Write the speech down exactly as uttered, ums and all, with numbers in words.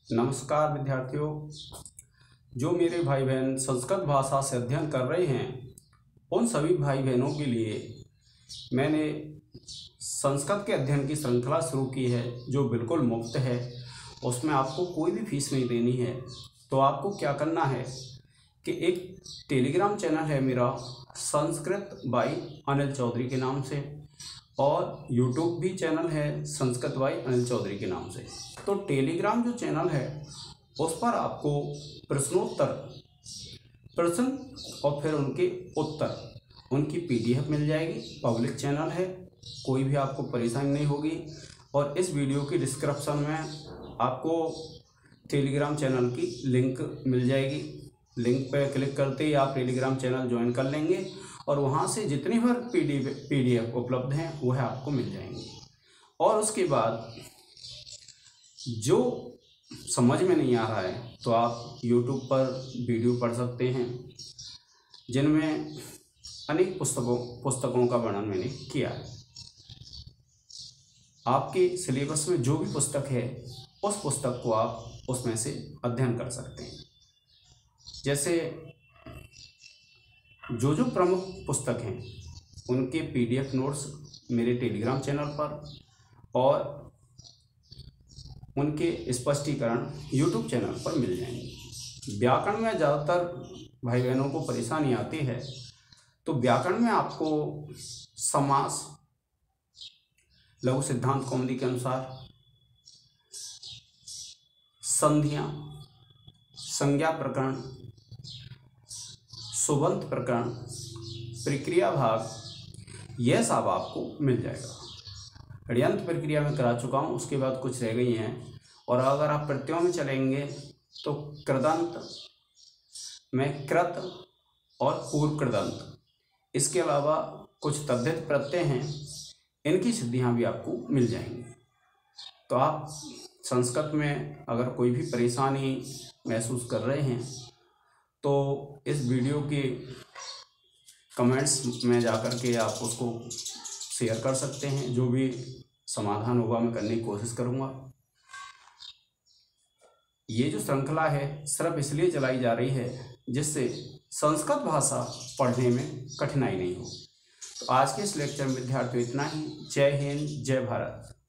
नमस्कार विद्यार्थियों, जो मेरे भाई बहन संस्कृत भाषा से अध्ययन कर रहे हैं उन सभी भाई बहनों के लिए मैंने संस्कृत के अध्ययन की श्रृंखला शुरू की है जो बिल्कुल मुफ्त है। उसमें आपको कोई भी फीस नहीं देनी है। तो आपको क्या करना है कि एक टेलीग्राम चैनल है मेरा संस्कृत बाई अनिल चौधरी के नाम से, और यूट्यूब भी चैनल है संस्कृत बाई अनिल चौधरी के नाम से। तो टेलीग्राम जो चैनल है उस पर आपको प्रश्नोत्तर प्रश्न और फिर उनके उत्तर उनकी पीडीएफ मिल जाएगी। पब्लिक चैनल है, कोई भी आपको परेशानी नहीं होगी। और इस वीडियो की डिस्क्रिप्शन में आपको टेलीग्राम चैनल की लिंक मिल जाएगी। लिंक पर क्लिक करते ही आप टेलीग्राम चैनल ज्वाइन कर लेंगे और वहाँ से जितनी बार पीडीएफ पीडीएफ उपलब्ध हैं वह आपको मिल जाएंगी। और उसके बाद जो समझ में नहीं आ रहा है तो आप यूट्यूब पर वीडियो पढ़ सकते हैं जिनमें अनेक पुस्तकों पुस्तकों का वर्णन मैंने किया है। आपके सिलेबस में जो भी पुस्तक है उस पुस्तक को आप उसमें से अध्ययन कर सकते हैं। जैसे जो जो प्रमुख पुस्तक हैं उनके पीडीएफ नोट्स मेरे टेलीग्राम चैनल पर और उनके स्पष्टीकरण यूट्यूब चैनल पर मिल जाएंगे। व्याकरण में ज़्यादातर भाई बहनों को परेशानी आती है, तो व्याकरण में आपको समास, लघु सिद्धांत कौमुदी के अनुसार, संधियां, संज्ञा प्रकरण, सुबंत प्रकरण, प्रक्रिया भाग, यह सब आपको मिल जाएगा। षड्यंत्र प्रक्रिया में करा चुका हूँ, उसके बाद कुछ रह गई हैं। और अगर आप प्रत्ययों में चलेंगे तो कृदंत में कृत और पूर्व कृदंत, इसके अलावा कुछ तद्धित प्रत्यय हैं, इनकी सिद्धियाँ भी आपको मिल जाएंगी। तो आप संस्कृत में अगर कोई भी परेशानी महसूस कर रहे हैं तो इस वीडियो के कमेंट्स में जाकर के आप उसको शेयर कर सकते हैं। जो भी समाधान होगा मैं करने की कोशिश करूँगा। ये जो श्रृंखला है सिर्फ इसलिए चलाई जा रही है जिससे संस्कृत भाषा पढ़ने में कठिनाई नहीं हो। तो आज के इस लेक्चर में विद्यार्थियों इतना ही। जय हिंद, जय भारत।